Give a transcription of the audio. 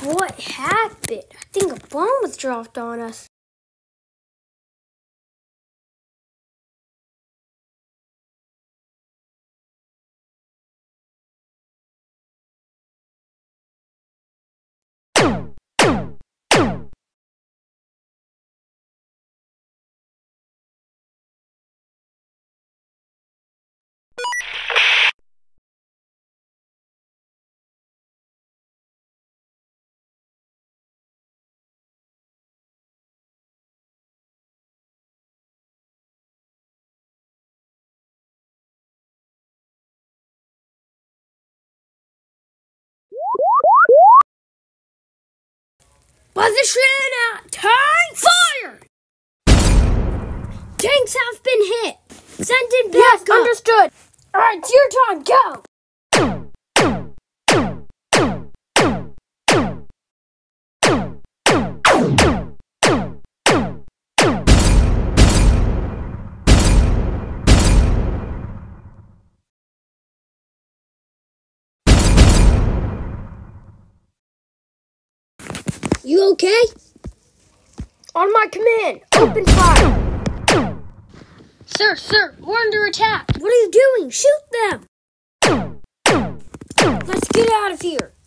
What happened? I think a bomb was dropped on us. Position at tank fire! Tanks have been hit. Send in backup. Yes, understood. All right, it's your time. Go. You okay? On my command, open fire. Sir, we're under attack. What are you doing? Shoot them. Let's get out of here.